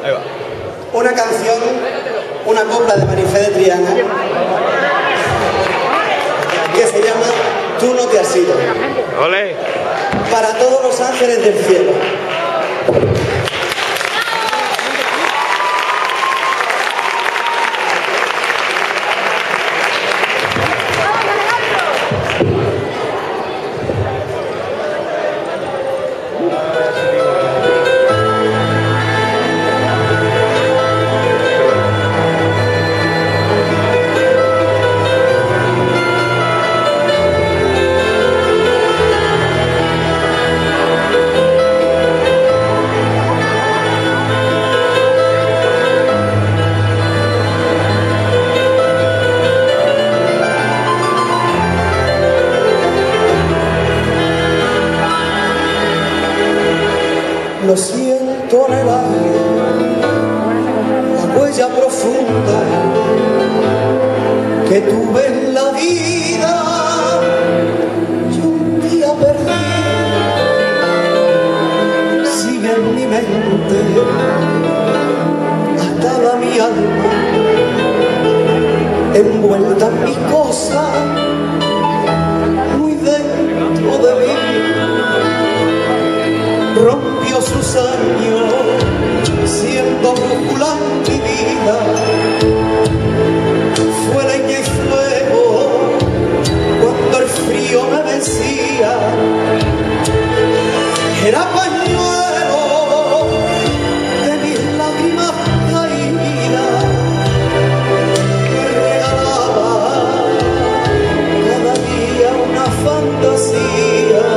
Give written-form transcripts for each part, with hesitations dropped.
Ahí va. Una canción, una copla de Marifé de Triana, que se llama Tú no te has ido. ¡Ole! Para todos los ángeles del cielo. Lo siento en el aire, la huella profunda que tuve en la vida. Yo un día perdí, sigue en mi mente, atada mi alma, envuelta en mis cosas, muy dentro de mí. Rompió sus años, siendo brújula en mi vida. Fue leña y fuego cuando el frío me vencía. Era pañuelo de mis lágrimas caídas que regalaba cada día una fantasía.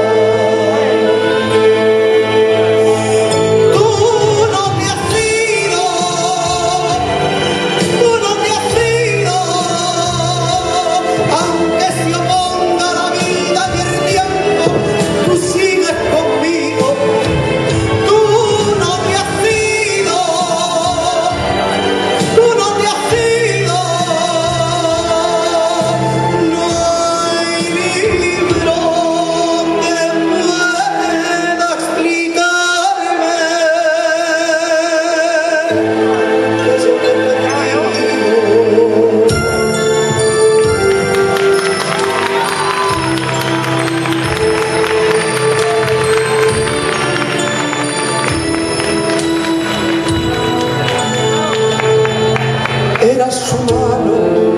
Era su mano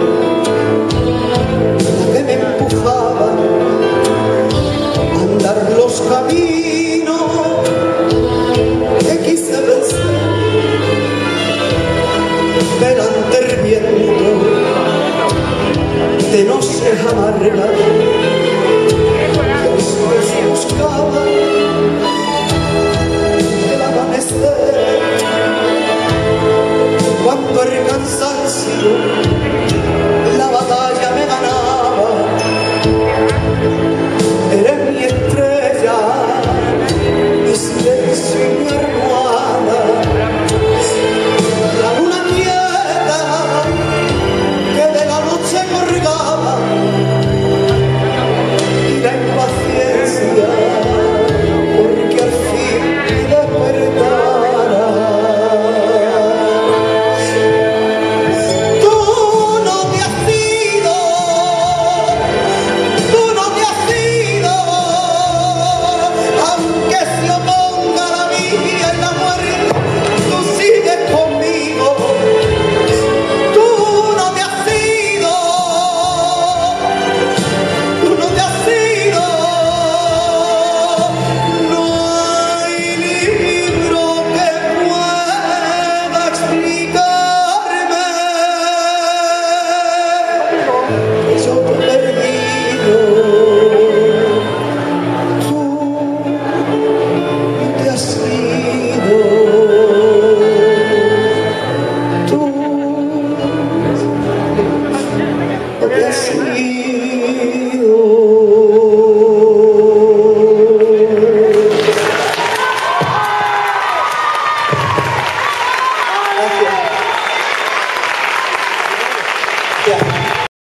la que me empujaba a andar los caminos que quise vencer. Delante el viento de noches amargas que después buscaba el amanecer. Cuando el cansancio la batalla me ganaba, eres mi estrella, mi silencio y mi hermana. La luna quieta que de la noche colgaba y la impaciencia porque al fin me despertara. Tú,